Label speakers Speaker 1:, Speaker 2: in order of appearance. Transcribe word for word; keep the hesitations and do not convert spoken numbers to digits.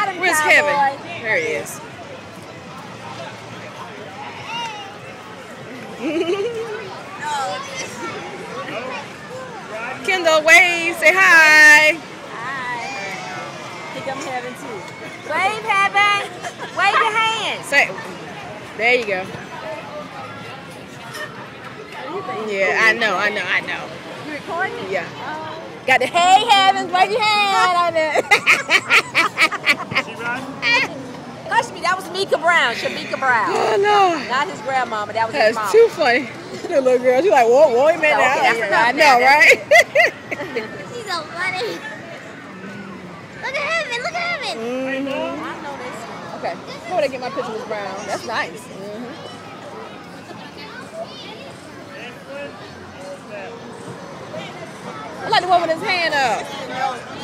Speaker 1: him,
Speaker 2: Where's
Speaker 1: cowboy.
Speaker 2: Kevin? There he is. Kendall, wave, say hi.
Speaker 1: Hi. Think I'm Heaven too. Wave, Heaven. Wave your hands.
Speaker 2: Say, there you go. Yeah, I know, I know, I know.
Speaker 1: You recording?
Speaker 2: Yeah. Got the hey Heavens, wave your hand on it.
Speaker 1: Hush me, that was Mika Brown, Shamika Brown.
Speaker 2: Oh no.
Speaker 1: Not his grandmama, that was
Speaker 2: That's
Speaker 1: his mom.
Speaker 2: too funny. The little girl, she's like, whoa, whoa, wait a minute
Speaker 1: Oh,
Speaker 2: now.
Speaker 1: okay, that's enough
Speaker 2: I
Speaker 1: now.
Speaker 2: know, right?
Speaker 3: She's so funny. Look at Heaven, look at Heaven.
Speaker 2: Mm-hmm.
Speaker 1: I know this.
Speaker 2: Okay, go ahead and get my picture with Brown. That's nice. Mm-hmm. I like the one with his hand up.